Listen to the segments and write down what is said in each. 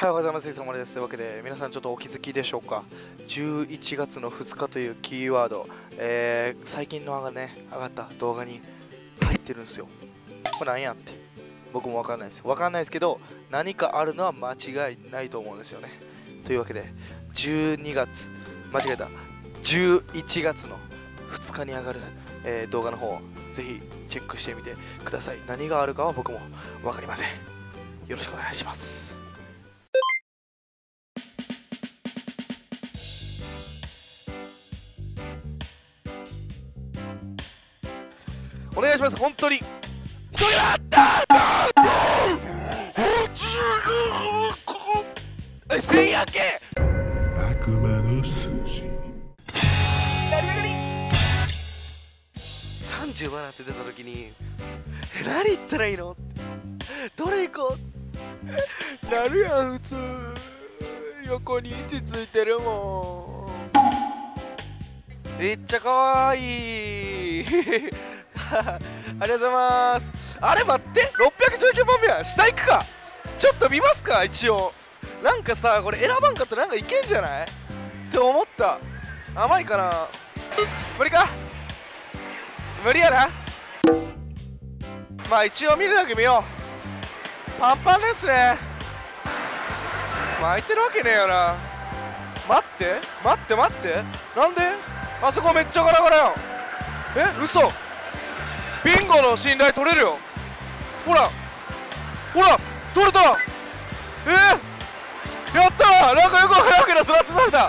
はい、おはようございます。いつもです。というわけで、皆さんちょっとお気づきでしょうか。11月の2日というキーワード、最近の上がった動画に入ってるんですよ。これ何やって。僕もわかんないです。わかんないですけど、何かあるのは間違いないと思うんですよね。というわけで、11月の2日に上がる、動画の方、ぜひチェックしてみてください。何があるかは僕もわかりません。よろしくお願いします。お願いします。本当に一人だった1000やけ悪魔の数字成り上がり37って出た時に何言ったらいいの、どれ行こうなるやん。普通横に位置ついてるもん。めっちゃかわいいありがとうございます。あれ待って、619番目やん。下行くか、ちょっと見ますか。一応なんかさ、これ選ばんかったらなんかいけんじゃないって思った。甘いかな、無理か、無理やな。まあ一応見るだけ見よう。パンパンですね。まあ空いてるわけねえよな。待ってなんであそこめっちゃガラガラやん。嘘。ビンゴの信頼取れるよ。ほら取れた。やったー。なんかよくわからんけどスラットされた。はい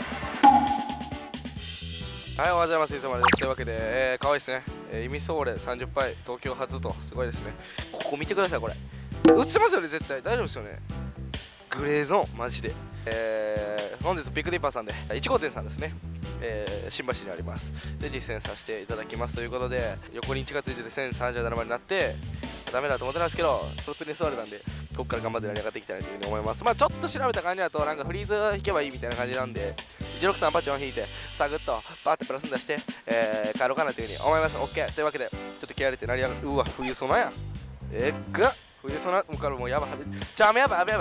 、おはようございます。いつもです。というわけで、かわいいですね。イミソーレ30杯東京初と、すごいですね。ここ見てください。これ映ってますよね。絶対大丈夫ですよね。グレーゾーンマジで。本日ピックディッパーさんで1号店さんですね、新橋にありますで実践させていただきますということで、横に1がついてて1037番になってダメだと思ってたんですけど、普通に座れたんで、ここから頑張って成り上がっていきたいというふうに思います。まあちょっと調べた感じだと、なんかフリーズ引けばいいみたいな感じなんで、163パチョン引いてサグッとバーってプラスに出して、帰ろうかなというふうに思います。 OK というわけで、ちょっと気合入れて成り上がる。うわ冬ソナやん。冬ソナもうからもうやばい。雨やばい。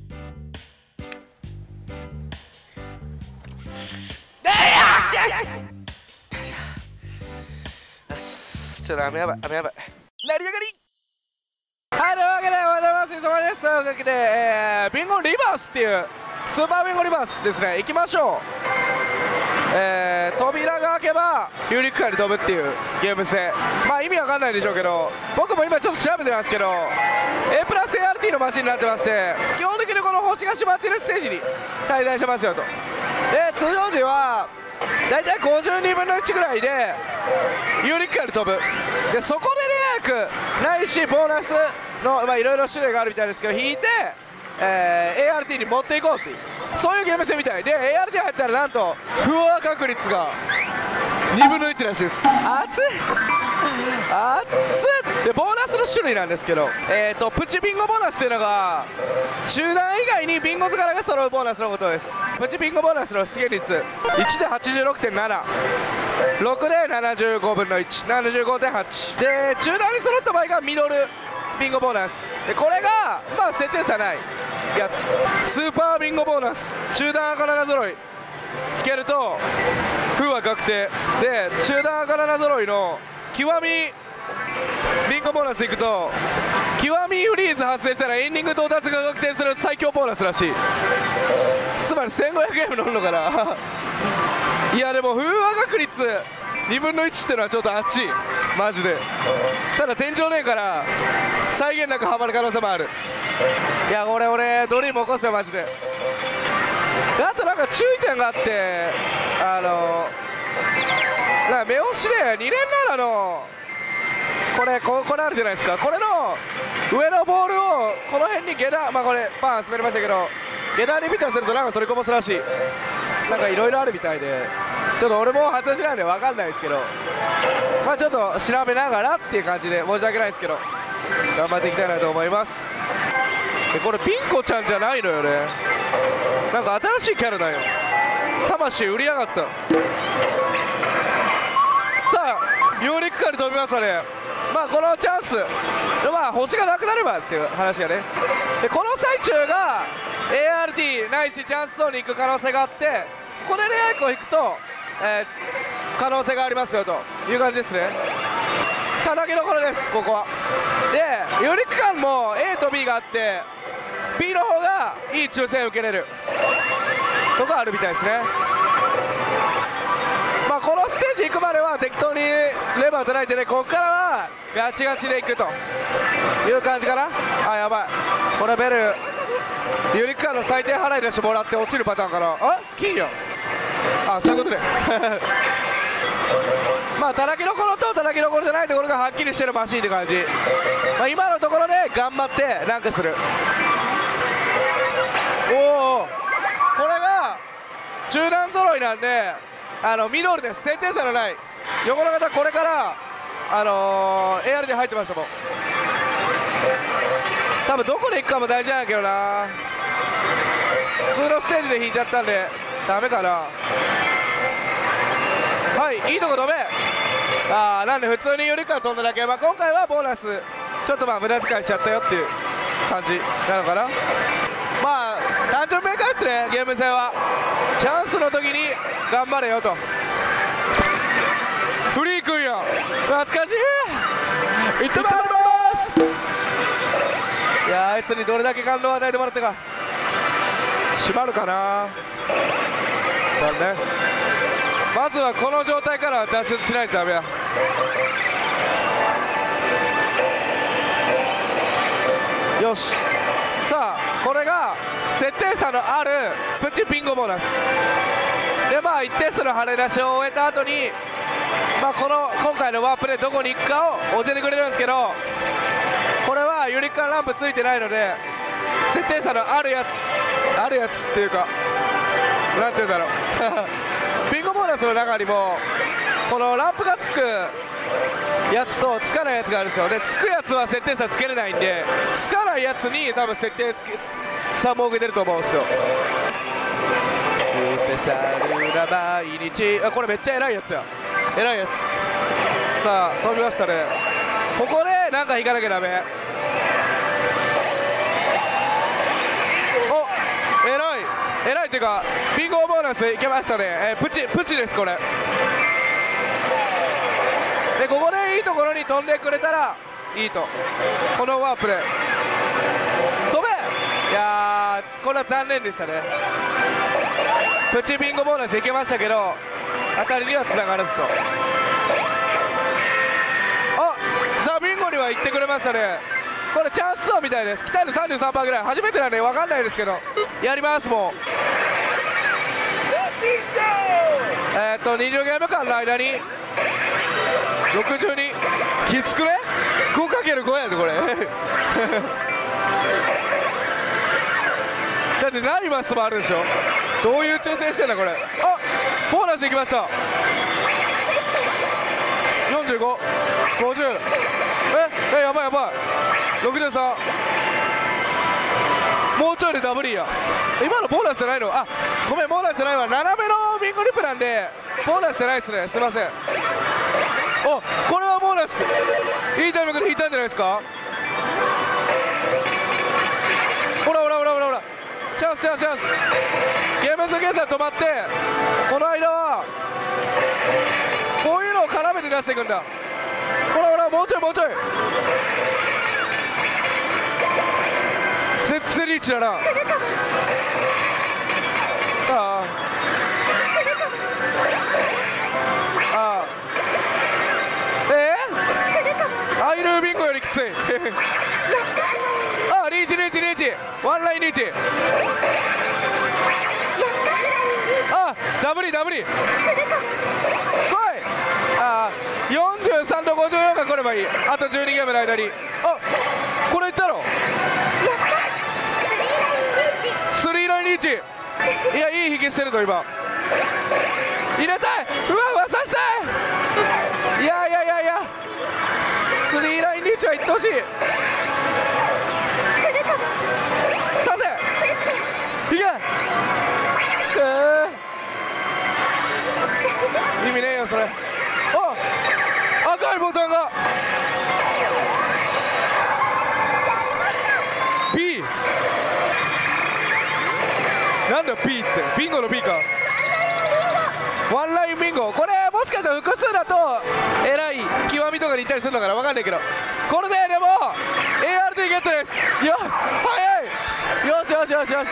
ちょっと雨やばい。成り上がり。はい、というわけでおはようございます。いつもです。というわけで、ビンゴリバースっていうスーパービンゴリバースですね。行きましょう。扉が開けばユーリックカーに飛ぶっていうゲーム性。まあ意味わかんないでしょうけど、僕も今ちょっと調べてますけど A プラス ART のマシンになってまして、基本的にこの星が閉まってるステージに滞在してますよと。で通常時は大体52分の1ぐらいでユーリックカーに飛ぶ。でそこでレア役ないしボーナスのいろいろ種類があるみたいですけど、引いて、ART に持っていこうっていう、そういうゲーム性みたいで、 ART 入ったらなんと不破確率が2分の1らしいです。熱いで、ボーナスの種類なんですけど、プチビンゴボーナスっていうのが中段以外にビンゴ図柄が揃うボーナスのことです。プチビンゴボーナスの出現率1で 86.7、6で75分の1、75.8で、中段に揃った場合がミドルビンゴボーナスで、これがまあ設定差ないやつ。スーパービンゴボーナス、中段赤7揃い引けると風は確定で、中段赤7揃いの極みビンゴボーナスいくと、極みフリーズ発生したらエンディング到達が確定する最強ボーナスらしい。つまり1500円乗るのかな。いやでも風は確率2分の1ってのはちょっと熱いマジで。ただ天井ねえから際限なくハマる可能性もある。いや俺ドリーム起こすよマジで。であとなんか注意点があって、なんか目押しで2連7のこれあるじゃないですか。これの上のボールをこの辺に下段、まあこれパン滑りましたけど、下段にピットするとなんか取りこぼすらしい。なんかいろいろあるみたいで、ちょっと俺も発音しないんで分かんないですけど、まあちょっと調べながらっていう感じで申し訳ないですけど、頑張っていきたいなと思います。でこれピンコちゃんじゃないのよね。なんか新しいキャラだよ。魂売りやがった。さあユーリックカーに飛びますわね。まあこのチャンス、まあ星がなくなればっていう話がね。でこの最中が ART ないしチャンスゾーンに行く可能性があって、ここでレア1個引くと、可能性がありますよという感じですね。叩きどころです、ここは。でより区間も A と B があって、 B の方がいい抽選を受けれるとかあるみたいですね。まあこのステージ行くまでは適当にレバー叩いてね、ここからはガチガチでいくという感じかな。あ、やばい、これベルユニックカーの最低払い出してもらって落ちるパターンかな。あ、金や、あ、そういうことでまあ叩きどころと叩きどころじゃないところがはっきりしてるマシンって感じ。まあ、今のところで頑張ってランクする。おお、これが中段揃いなんでミドルです。設定差のない横の方、これからAR で入ってましたもん。多分どこで行くかも大事なんだけどな。普通のステージで引いちゃったんでダメかな。はい、いいとこ止め。なんで普通によりから飛んだだけ。まあ、今回はボーナスちょっと無駄遣いしちゃったよっていう感じなのかな。まあ単純明快ですね、ゲーム性は。チャンスの時に頑張れよと。フリー君や、懐かしい。行ってまいります。いや、あいつにどれだけ感動を与えてもらったか。閉まるかな。だね、まずはこの状態から脱出しないとダメや。よし、さあこれが設定差のあるプチビンゴボーナスで、まあ一定数の跳ね出しを終えた後に、まあ今回のワープでどこに行くかを教えてくれるんですけど、これはユニックカーランプついてないので、設定差のあるやつっていうか、なんていうんだろうビンゴボーナスの中にもこのランプがつくやつとつかないやつがあるんですよ。でつくやつは設定差つけれないんで、つかないやつに多分設定差も受けてると思うんですよ。スペシャルな毎日、これめっちゃ偉いやつや、偉いやつ。さあ飛びましたね。ここでなんか引かなきゃダメ。お、偉いっていうかビンゴボーナスいけましたね。プチですこれで。ここでいいところに飛んでくれたらいいと。このワープで飛べ。いやー、これは残念でしたね。プチビンゴボーナスいけましたけど当たりにはつながらずと。あ、ザ・ビンゴには行ってくれましたね。これチャンスゾーンみたいです。期待の 33% ぐらい。初めてなんで分かんないですけどやりますもん。20ゲーム間の間に62、きつくね。 5×5 やでこれだって何マスもあるでしょ。どういう調整してんだこれ。あ、ボーナスいきました。45、50、やばい63。もうちょいでダブリーや。今のボーナスじゃないの。あ、ごめん、ボーナスじゃないわ。斜めのビンゴリップなんでボーナスじゃないですね、すいません。お、これはボーナスいいタイミングで引いたんじゃないですか。ほらチャンス。ゲームズ計算止まって、この間はこういうのを絡めて出していくんだ。ほらもうちょい全然リーチだな。アイルービンゴよりきついリーチワンラインリーチ。ダブリ来い。43と54が来ればいい。あと12ゲームの間に。これいったのスリーラインリーチ。いや、いい引きしてると今。入れたい。刺したい。いやスリーラインリーチはいってほしい。刺せ。いけ。意味ねえよそれ。赤いボタンが B。 なんだ P ってビンゴの P か。ワンラインビンゴ、これもしかしたら複数だとえらい極みとかに行ったりするのかな、分かんないけど、これででも ART ゲットです。早い、よしよしよしよし。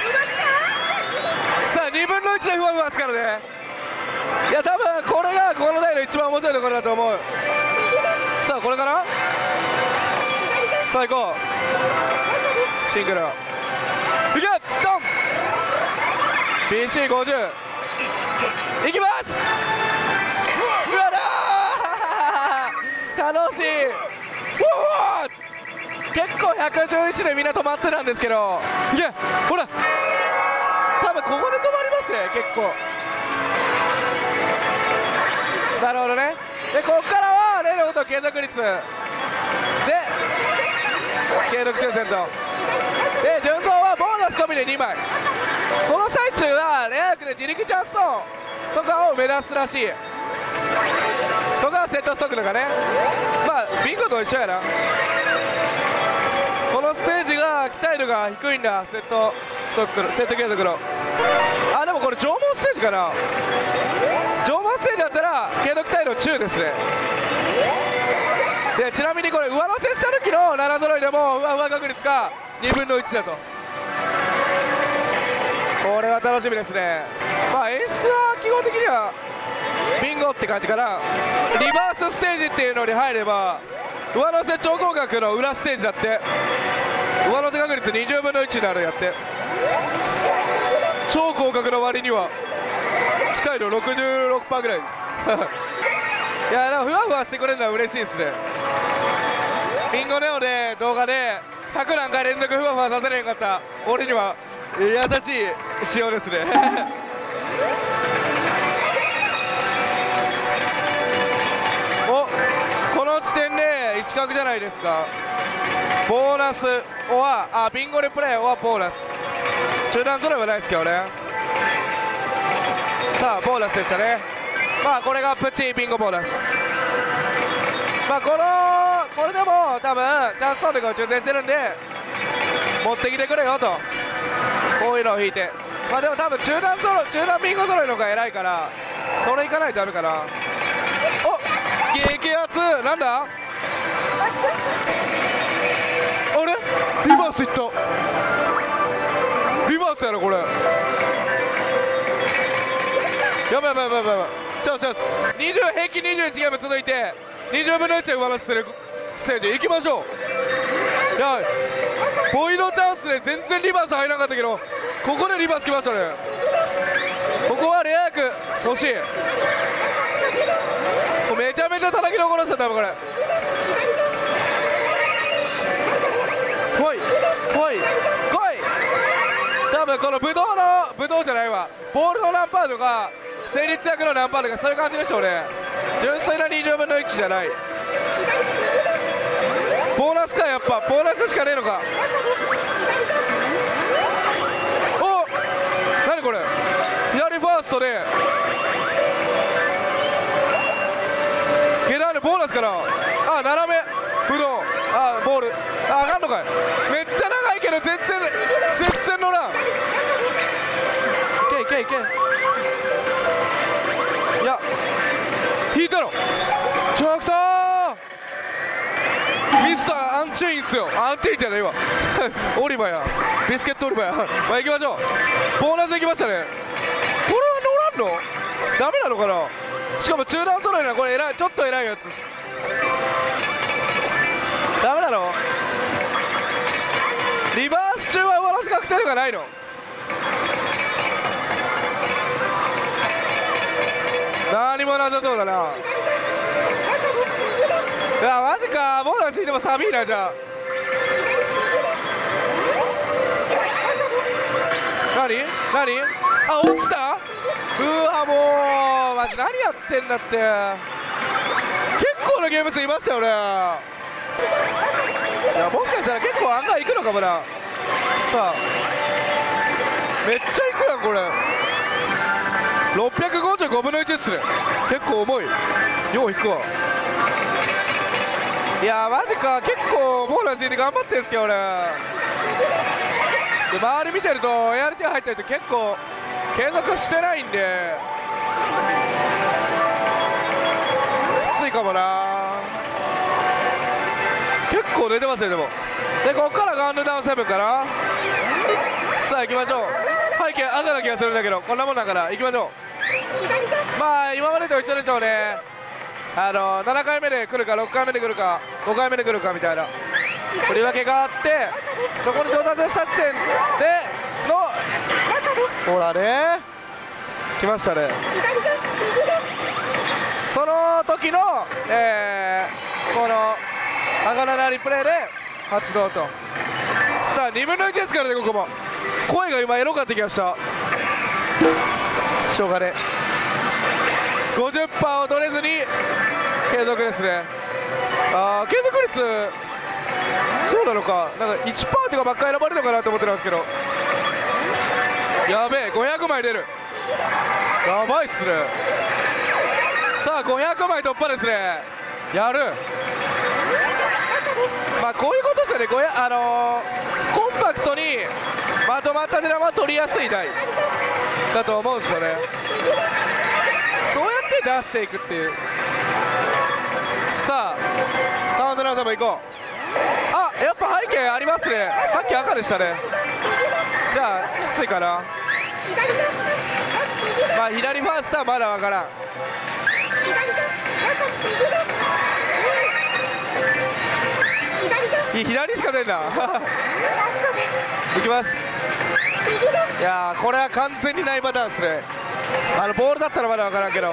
さあ2分の1でふわふわですからね。いや多分これがこの台の一番面白いところだと思う。さあこれかな、さあ行こう、シングルいけ、ドン BC50 いきます。うわだー楽しい。結構111でみんな止まってたんですけど、いやほら多分ここで止まりますね結構。なるほどね。でここからは例のこと継続率で継続抽選とで順当はボーナス込みで2枚。この最中はレア枠で自力チャンストーンとかを目指すらしいとかセットストックとかね。まあビンゴと一緒やな。このステージが期待度が低いんだ、セットストックのセット継続の。あでもこれ縄文ステージかな。縄文ステージだったら継続態度中ですね。でちなみにこれ上乗せした時の7揃いでも上確率が2分の1だと。これは楽しみですね。まあ演出は基本的にはビンゴって感じかな。リバースステージっていうのに入れば上乗せ超高額の裏ステージだって、上乗せ確率20分の1になるやって、超高額の割には期待度 66% ぐらいいやでもふわふわしてくれるのは嬉しいですね。ビンゴネオで動画で100何回連続ふわふわさせれへんかった俺には優しい仕様ですねお、この時点で1角じゃないですか。ボーナスはビンゴリプレイはボーナス、中断取ればないですけどね。さあボーナスでしたね。まあこれがプチビンゴボーナス。まあこれでも多分チャンストーンとかを抽選してるんで持ってきてくれよと、こういうのを引いて。まあでも多分中断ビンゴ揃いの方が偉いからそれいかないとダメかな。お、激アツ、なんだあれリバースいった、リバースやろこれ。やばいやばいやばいやばい。チャンスチャンス。20平均21ゲーム続いて20分の1で上乗せするステージ行きましょう。いやボイドチャンスで全然リバース入らなかったけどここでリバース来ましたね。ここはレア役欲しい。めちゃめちゃ叩き残らせた多分これ。来い来い来い。多分このブドウじゃないわ、ボールの何パーとか成立役の何パーとかそういう感じでしょうね。純粋な20分の1じゃない。ボーナスか、やっぱボーナスしかねえのか。お、何これ、左ファーストでゲラールボーナスかな。あ、斜めブドウ、あ、ボール、あ、あかんのかい。めっちゃ長いけど全然乗らん。いけいけいけ。いや引いたのちょっとミスターアンチュインっすよ。アンチュインってないわオリバーや、ビスケットオリバーやまあ行きましょう。ボーナス行きましたね。これは乗らんのダメなのかな。しかも中断揃いな、これ偉い、ちょっと偉いやつです。ダメなの。リバース中は上乗せ確定とかないの。何もなさそうだな。いやマジか、ボーナス引いても寒いな。じゃあ何あ、落ちた。うわもうマジ何やってんだって。結構なゲーム数いましたよね。いやもしかしたら結構案外いくのかもな。さあめっちゃいくやんこれ。655分の1っすね。結構重い。よう引くわ。いやマジか、結構ボーナス引いて頑張ってんすけど俺。 で周り見てると ART 入ってると結構継続してないんできついかもな。結構出てますね。でもでここからガンドダウン7かな。さあ行きましょう。背景赤な気がするんだけどこんなもんだから行きましょう。まあ今までと一緒でしょうね。7回目で来るか6回目で来るか5回目で来るかみたいな振り分けがあって、そこに到達した時点でのほらね来ましたね。その時の、この赤7リプレイで発動と。さあ2分の1ですからね。ここも声が今エロかってきました。しょうがね 50% を取れずに継続ですね。継続率そうなのか、なんか 1% とかばっかり選ばれるのかなと思ってたんですけど、やべえ500枚出る、やばいっすね。さあ500枚突破ですね。やる。まあこういうことですよね。コンパクトにまとまった値段は取りやすい台だと思うんですよね。そうやって出していくっていう。さあカウントダウンも行こう。あ、やっぱ背景ありますね。さっき赤でしたね。じゃあきついかな。まあ左ファーストはまだわからん。左しか出んだいきます。いやーこれは完全にないパターンですね。ボールだったらまだわからんけど、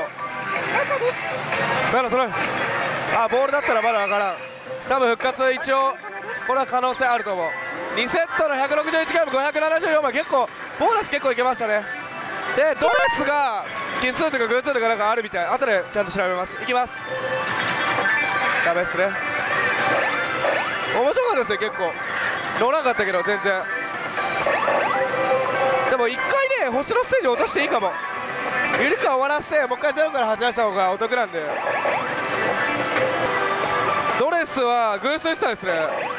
それボールだったらまだわからん。多分復活一応これは可能性あると思う。2セットの161回も574枚、結構ボーナス結構いけましたね。でドレスが奇数とか偶数とかなんかあるみたい。後でちゃんと調べます。いきます。ダメっすね。面白かったですよ。結構乗らなかったけど全然。でも1回ね星のステージ落としていいかも。ゆりか終わらせてもう一回ゼロから走らせた方がお得なんで。ドレスは偶数したですね。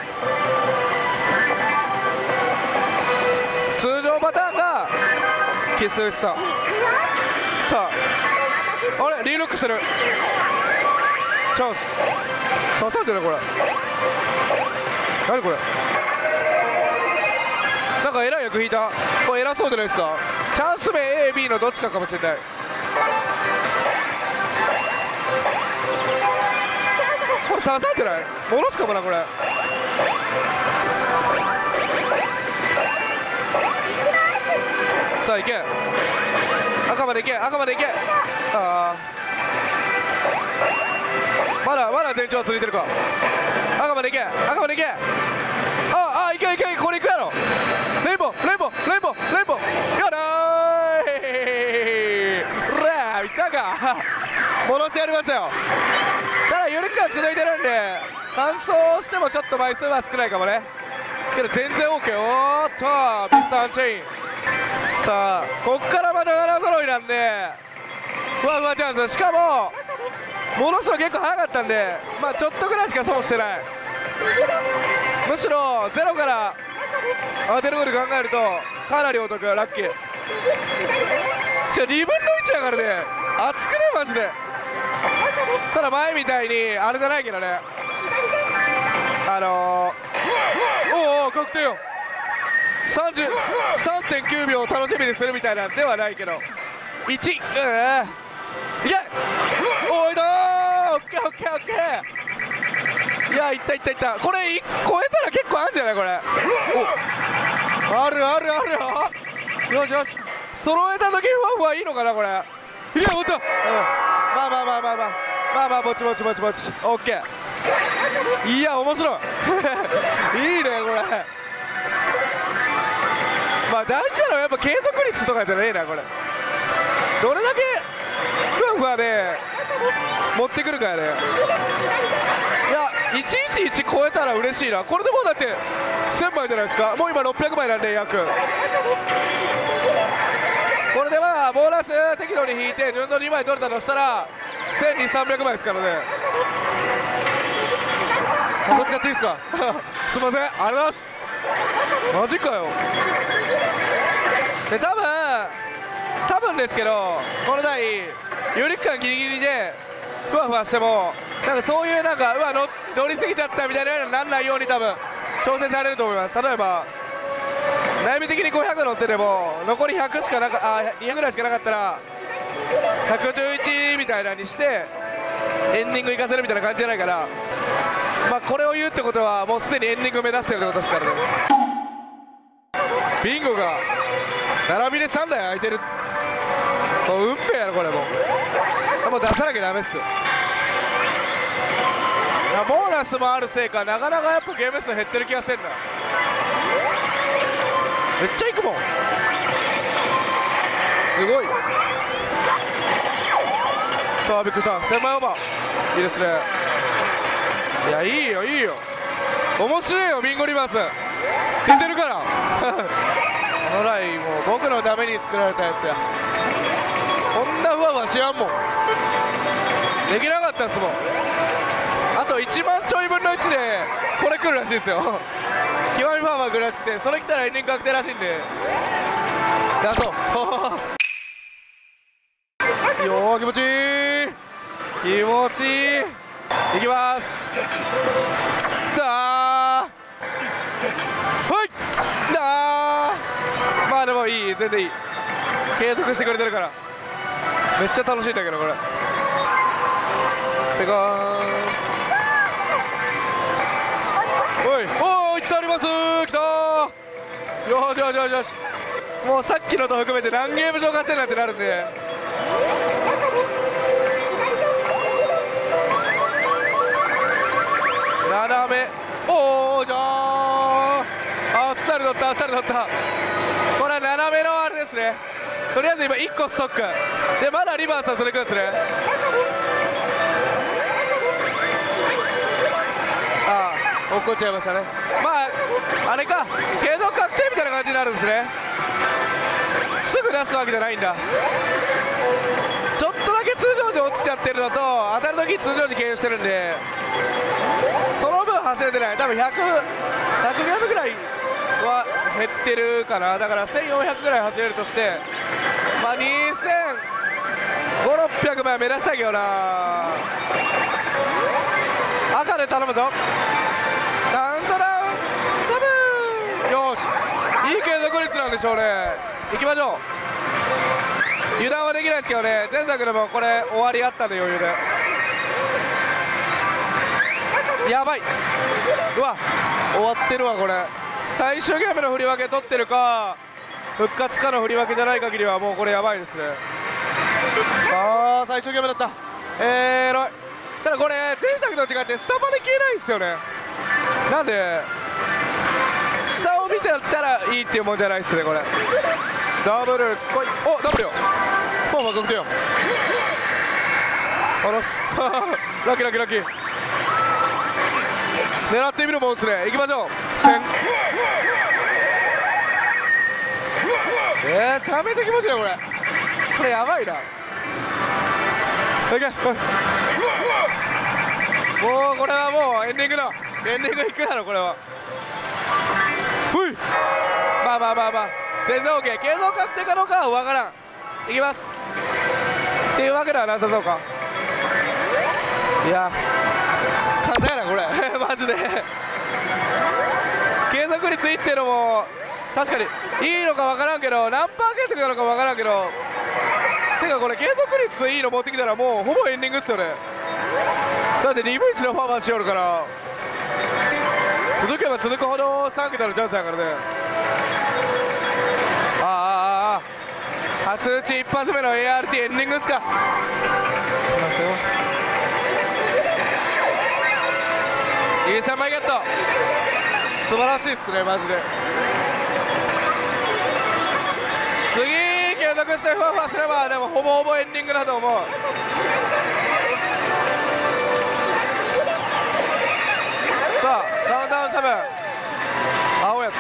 通常パターンが奇数した。さああれリーロックしてる。チャンス刺さってるねこれ。何これ、なんか偉い役引いた。これ偉そうじゃないですか。チャンス名 AB のどっちかかもしれない。これ刺さってない？戻すかもなこれ。さあ行け、赤まで行け、赤まで行け。まだ前兆は続いてるか。赤まで行け、赤まで行け。いけいけ、これ行くやろ。レインボーレインボーレインボーレインボー。やだーいったか戻してやりますよ。ただゆるくは続いてるんで完走してもちょっと枚数は少ないかもね。けど全然 OK。 おーっとミスターアンチェイン。さあこっからまた7揃いなんでふわふわチャンス。しかも戻すの結構早かったんで、まあちょっとぐらいしか損してない。むしろゼロから当てること考えるとかなりお得。ラッキー。しかも2分の1だからね。熱くねマジで。ただ前みたいにあれじゃないけどね。おお確定よ。33.9 秒を楽しみにするみたいなんではないけど1、いけおいだー。オッケーオッケーオッケー。いやいったいったいった。これ超えたら結構あるんじゃないこれ。おあるあるあるよ。よしよし揃えた時ふわふわいいのかなこれ。いやほんと、まあまあまあまあまあまあまあぼちぼちぼちぼちオッケー。いや面白いいいねこれ。まあ大事なのはやっぱ継続率とかじゃねえなこれ。どれだけふわふわで持ってくるかやね。いや111超えたら嬉しいな。これでもうだって1000枚じゃないですか。もう今600枚なんで約。これでまあボーナス適度に引いて順当に2枚取れたとしたら1200300枚ですからね。ここ使っていいですかすいませんありがとうございます。 マジかよ。で多分ですけど、この台有力感ギリギリでふわふわしてもなんかそういうなんか乗りすぎちゃったみたいなのになんないように多分調整されると思います。例えば内部的に500乗ってても残り100しかなか200ぐらいしかなかったら111みたいなにしてエンディング行かせるみたいな感じじゃないから、まあこれを言うってことはもうすでにエンディングを目指してるってことですからね。ビンゴが並びで3台空いてる、もう運命やろこれ。もう出さなきゃダメっす。ボーナスもあるせいかなかなかやっぱゲーム数減ってる気がせんな。めっちゃいくもん、すごい。さあびっくりした、1000枚オーバー、いいですね。いやいいよいいよ、面白いよビンゴリバース出てるからこのラインもう僕のために作られたやつや。こんなふわふわしやんもん、できなかったっすもん。あと1万ちょい分の1でこれ来るらしいですよ極みファーマー来るらしくて、それ来たらエンディング確定らしいんで出そうよー、気持ちいい気持ちいい。いきます。だーはいだー、まあでもいい、全然いい、継続してくれてるからめっちゃ楽しいんだけどこれ。ペコーン、おいおー、いってあります、きたー、よしよしよしよし。もうさっきのと含めて何ゲーム消化してんなんてなるんで、斜め、おー、じゃーあっさり取った、あっさり取った。これは斜めのあれですね。とりあえず今1個ストックで、まだリバースはそれくんですね。ああ、落っこっちゃいましたね。まああれか、継続確定みたいな感じになるんですね。すぐ出すわけじゃないんだ。ちょっとだけ通常時落ちちゃってるのと、当たるとき通常時経由してるんで、その分走れてない。多分100ゲームぐらいは減ってるかな。だから1400ぐらい走れるとして、まあ2500、600枚目指したいけどな。赤で頼むぞ。カウントダウン7、よし、いい継続率なんでしょうね。行きましょう。油断はできないですけどね、前作でもこれ終わりあったんで余裕で。やばい、うわ終わってるわこれ。最終ゲームの振り分け取ってるか復活かの振り分けじゃない限りはもうこれやばいですね。ああ最終ゲームだった、エロい。ただこれ前作と違って下まで消えないんですよね。なんで下を見てやったらいいっていうもんじゃないっすねこれ。ダブル来い、おダブルよ、もうまくってよ、下ろすラッキーラッキーラッキー、狙ってみるもんですね。行きましょう。1000、めちゃめちゃ気持ちいいよこれ。これやばいな。もうこれはもうエンディングいくだろこれは。ふい、まあまあまあまあ全然 OK。 継続確定かどうかは分からん。いきますっていうわけではなさそうか。いや簡単やなこれマジで継続率いっていうのも確かにいいのか分からんけど、何パー継続なのか分からんけど、てかこれ継続率いいの持ってきたらもうほぼエンディングっすよね。だって2分1のファーマーしよるから、続けば続くほど3桁のチャンスやからね。初打ち一発目の ART エンディングっすか。すいません、いい3枚ゲット、素晴らしいっすねマジで。次継続してふわふわすればでもほぼほぼエンディングだと思う。さあカウントダウン7、青やった。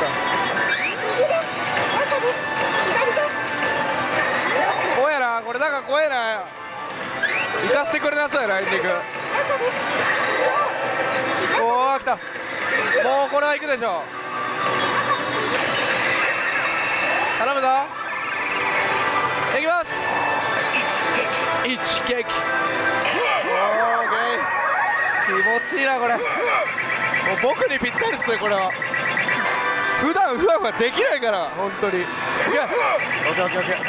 怖えなこれ、なんか怖えな、行かせてくれなそうやなエンディング。おお来た、もうこれは行くでしょ。 頼むぞ。いきます。一撃。オーケー。気持ちいいなこれ。もう僕にぴったりですねこれは。普段ふわふわできないから本当に。いや、オッケーオッケーオッケ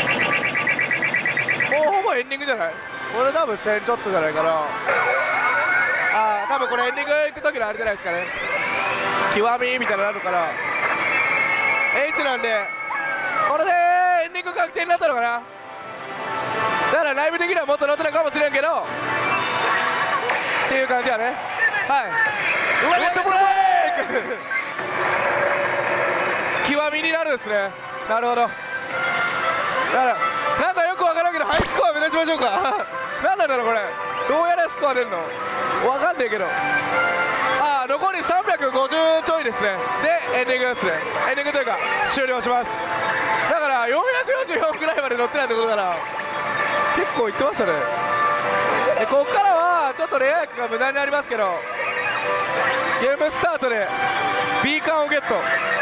ー。もうほぼエンディングじゃない。これ多分1000ちょっとじゃないかな。ああ、多分これエンディング行く時のあれじゃないですかね。極みみたいなのあるから H なんで、これでエンディング確定になったのかな。だからライブ的にはもっと乗ってたかもしれんけどっていう感じやね。はい、うわレッドブレイク極みになるんですね。なるほど。だからなんかよくわからんけどハイスコア目指しましょうかなんなんだろうこれ。どうやらスコア出んのわかんねえけど。ああ、残り350ちょいですね。でエンディングですね。エンディングというか終了します。だから444ぐらいまで乗ってないってことかな。結構いってましたね。でここからはちょっとレア役が無駄になりますけど、ゲームスタートでビーカンをゲット。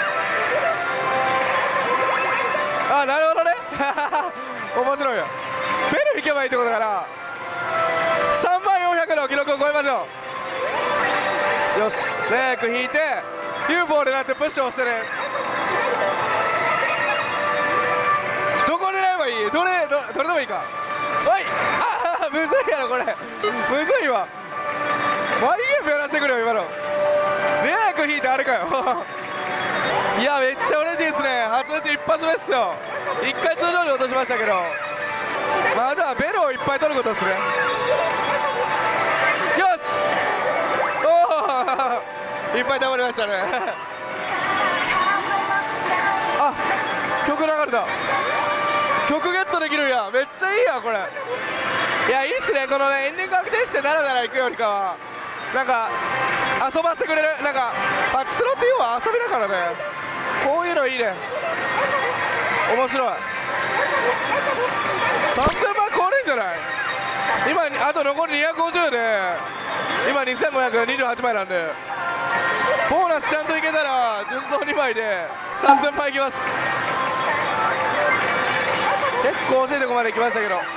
あ、なるほどね面白いよ。ベル引けばいいってことかな。30400の記録を超えましょう。よし、レイク引いて UFO でなってプッシュをしてね。どこ狙えばいい。どれでもいいか。おい、ああむずいやろこれ。むずいわ。マリゲームやらせてくれよ今の。レイク引いてあれかよいやめっちゃ嬉しいですね。初打ち一発目っすよ。1回通常に落としましたけど、まだベルをいっぱい取ることですね。よし、おおいっぱい溜まりましたねあ、曲流れた。曲ゲットできるんや。めっちゃいいやこれ。いやいいっすね。このねエンディング確定してダラダラ行くよりかはなんか遊ばせてくれる。なんかパチスロって要は遊びだからね。こういうのいいね。面白い。3000万超えるんじゃない。今あと残り250で今2528枚なんで、ボーナスちゃんといけたら順当2枚で3000枚いきます。結構惜しいとこまで来ましたけど、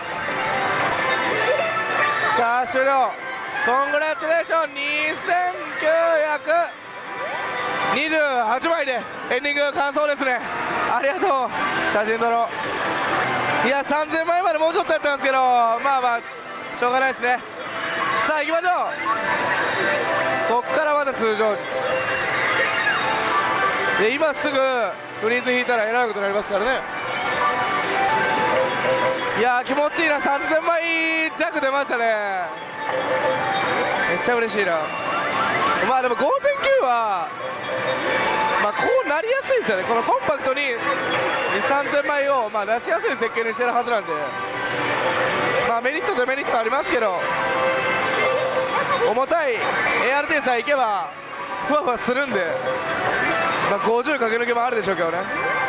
さあ終了。コングラチュレーション。2928枚でエンディング完走ですね。ありがとう。写真撮ろう。いや3000枚までもうちょっとやったんですけど、まあまあしょうがないですね。さあ行きましょう。こっからまた通常で、今すぐフリーズ引いたらえらいことになりますからね。いやー気持ちいいな。3000枚弱出ましたね。めっちゃ嬉しいな。まあでも 5.9 はまあこうなりやすいですよね。このコンパクトに2、3000枚をまあ出しやすい設計にしてるはずなんで、まあメリットとデメリットありますけど、重たい ART さえいけばふわふわするんで、まあ50駆け抜けもあるでしょうけどね。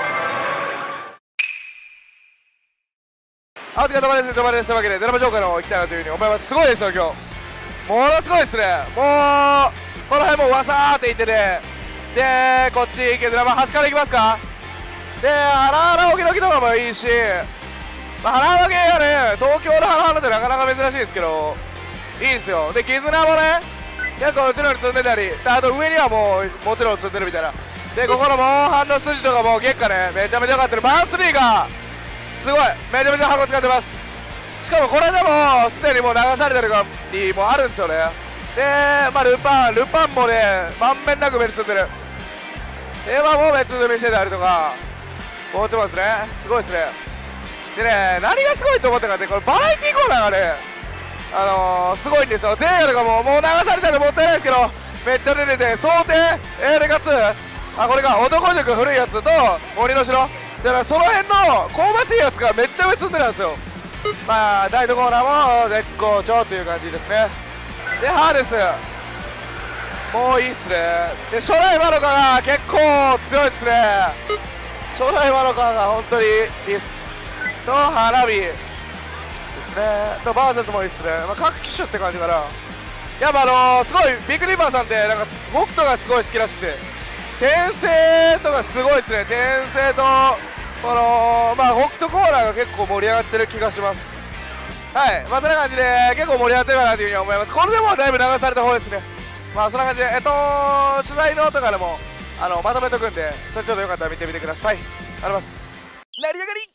お疲れ様です。というわけでドラマ紹介の方行きたいなというふうに思います。すごいですよ今日。ものすごいですね。もうこの辺もわさーっていってて、でこっち行けて、まあ端から行きますか。でハラハラ沖の木とかもいいし、まあ、ハラハラ系はね東京のハラハラってなかなか珍しいですけどいいですよ。で絆もね結構うちのに積んでたり、であと上にはもちろん積んでるみたいな。でここのモンハンの筋とかも月下ねめちゃめちゃ良かったる。マンスリーがすごいめちゃめちゃ箱使ってます。しかもこれでもすでにもう流されてる側にもあるんですよね。でまあルパンもねまんべんなく目に積んでる。エヴァも別積みしてたりとかもちろんですね。すごいですね。でね何がすごいと思ったかって、これバラエティコーナーがねすごいんですよ。前夜とかもう流されたらもったいないですけどめっちゃ出てて、想定レカツこれが男塾古いやつと鬼の城だからその辺の香ばしいやつがめっちゃ上積んでるんですよ。まあ大都コーナーも絶好調という感じですね。でハーデスもういいっすね。で初代マロカが結構強いっすね。初代マロカが本当にいいっす。と花火ですね。とバーサスもいいっすね。まあ、各機種って感じかな。やっぱすごいビッグリッパーさんってなんか僕とかすごい好きらしくて、転生とかすごいっすね。転生と北斗コーナーが結構盛り上がってる気がします。はい、そんな感じで結構盛り上がってるかなというふうに思います。これでもだいぶ流された方ですね。そんな感じで取材ノートからもまとめとくんで、それちょっとよかったら見てみてください。ありがとうございます。成り上がり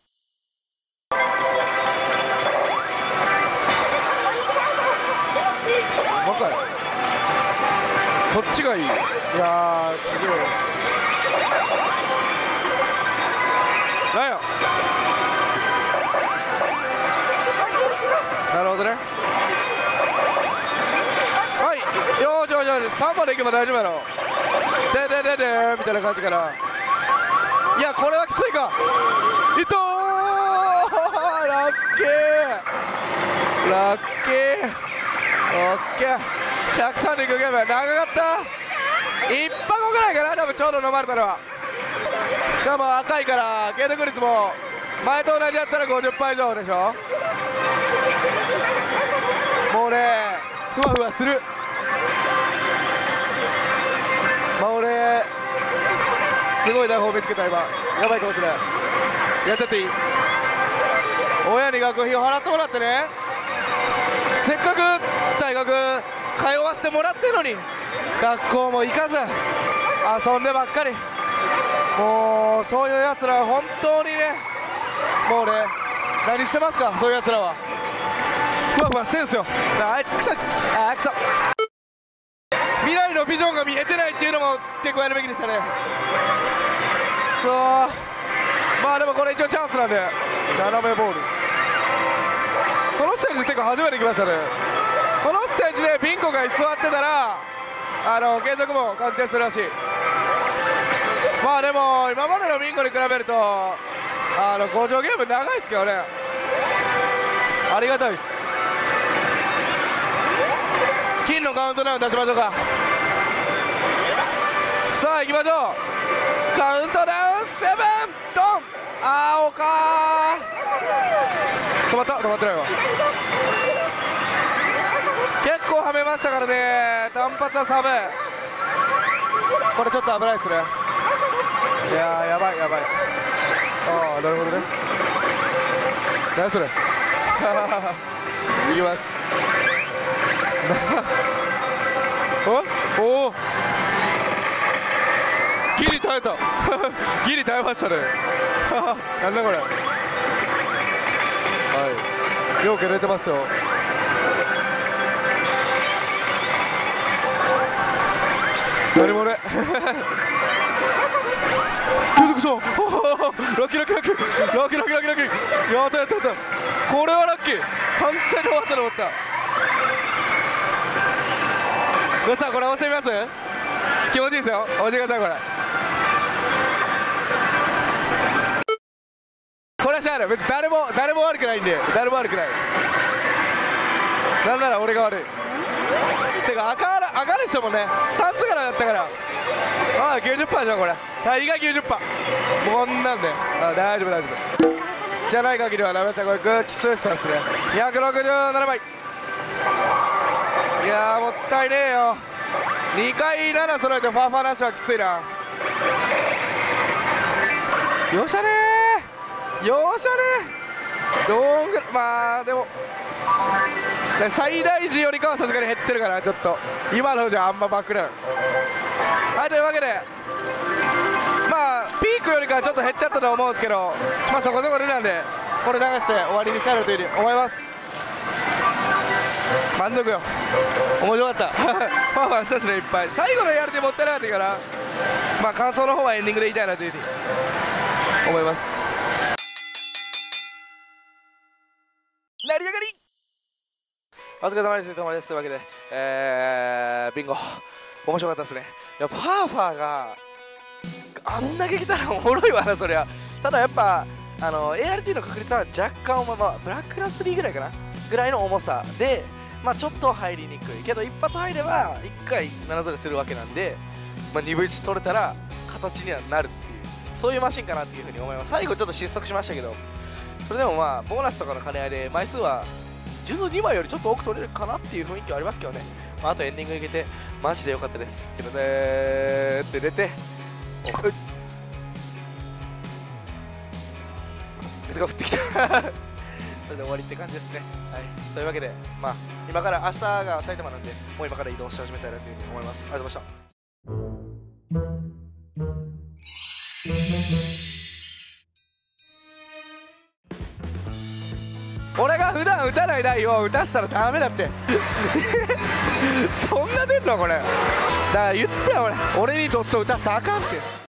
若い、こっちがいい。いやー、すげえ。なんや、なるほどね。はい、よーしよーしよし、3までいけば大丈夫やろ。でみたいな感じから。いや、これはきついか。いっとー、ラッキーラッキー、オッケー。139ゲーム長かった。1箱ぐらいかな、多分ちょうど飲まれたのは。しかも赤いから継続率も前と同じやったら 50% 以上でしょ。もうね、ふわふわする。俺すごい台本見つけた。今やばいかもしれない。やっちゃっていい？親に学費を払ってもらってね、せっかく大学通わせてもらってるのに学校も行かず遊んでばっかり。もうそういうやつらは本当にね、もうね、何してますかそういうやつらは。ふわふわしてんすよ。くそ未来のビジョンが見えてないっていうのも付け加えるべきでしたね。でもこれ一応チャンスなんで斜めボール。このステージ結構初めて来ましたね。このステージでビンコが座ってたら継続も確定するらしい。でも今までのビンコに比べると工場ゲーム長いですけどね、ありがたいです。金のカウントダウン出しましょうか。さあ行きましょう。カウントダウン7ドン。青か止まってないわ。結構はめましたからね。単発はサブ、これちょっと危ないですね。いやー、やばい。ああ、なるほどね。何それいきますおお、ギリ耐えたギリ耐えましたねなんだこれ。はい、よく出てますよ。何もね継続そうラッキーやった。これはラッキー。完全に終わったと思った。どうした、これ押してみます？気持ちいいですよ。押してください。これはしゃあない。別に誰も悪くないんで。誰も悪くない。なんなら俺が悪い。てか赤でしたもんね。3つからだったから。90% じゃんこれ。大概 90%。こんなんで大丈夫じゃない限りはダメですよ。これグーキスしたですね。267倍。いやー、もったいねえよ。2回7揃えてファーファーなしはきついな。よっしゃねー、どんぐらいでも最大時よりかはさすがに減ってるから、ちょっと今のじゃあんまバックダウン。はい、というわけでピークよりかはちょっと減っちゃったと思うんですけど、そこそこ出たんでこれ流して終わりにしたいなというふうに思います。満足よ。面白かったファンしたしね、いっぱい。最後のやるでもったいなかったから感想の方はエンディングで言いたいなというふうに思います。成り上がりお疲れ様です。というわけでビンゴ面白かったですね。いや、ファーがあんだけ来たらおもろいわな、そりゃ。ただやっぱART の確率は若干ブラックラス3ぐらいかなぐらいの重さで、ちょっと入りにくいけど、一発入れば1回7ゾレするわけなんで、2分1取れたら形にはなるっていう、そういうマシンかなっていうふうに思います。最後ちょっと失速しましたけど、それでもボーナスとかの兼ね合いで枚数は10度2枚よりちょっと多く取れるかなっていう雰囲気はありますけどね。あとエンディングいけてマジで良かったです。って出て水が降ってきたそれで終わりって感じですね。はい、というわけで、まあ、今から明日が埼玉なんで、もう今から移動し始めたいなというふうに思います。ありがとうございました。俺が普段打たない台を打たしたらダメだってそんな出んのこれ。だから言ってよ俺にドット打たしたらあかんって。